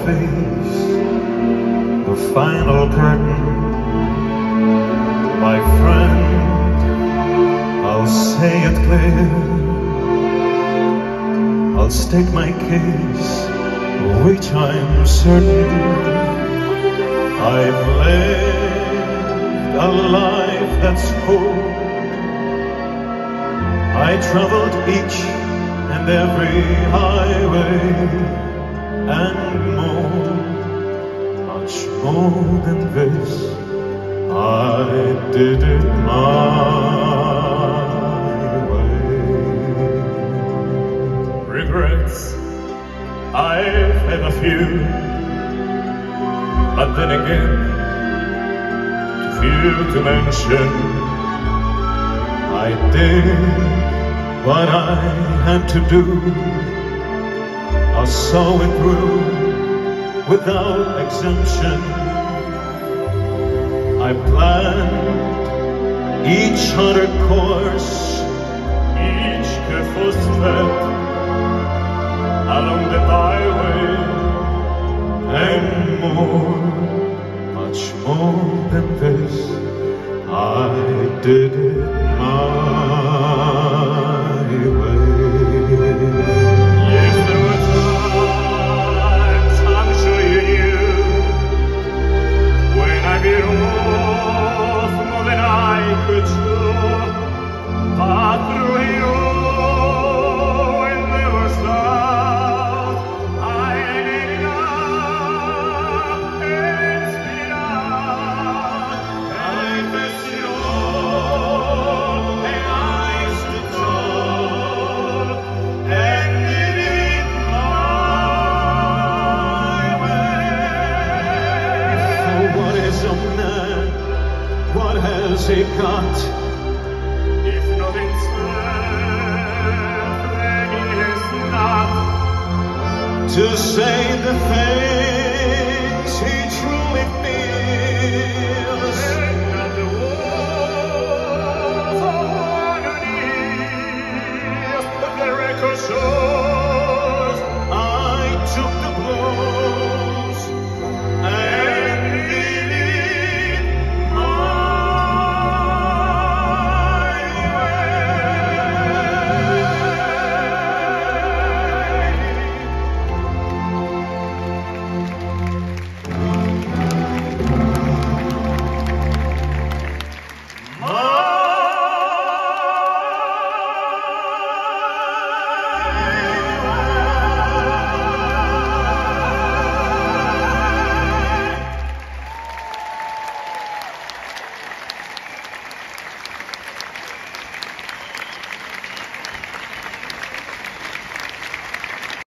face the final curtain. My friend, I'll say it clear, I'll stake my case, which I'm certain. I've lived a life that's whole. I traveled each and every highway, and more, much more than this, I did it my way. Regrets, I've had a few, but then again, too few to mention. I did what I had to do, I saw it through without exemption. I planned each 100 course, each careful step along the byway, and more, much more than this, I did it my way. Yes, there were times, I'm sure you knew, when I bit off more than I could chew. But through it all, when there was doubt, I ended it up and spit out. And I faced it all, and I stood tall, and did it my way. So what is a man? What has he got? If nothing's left, then it is not To say the thing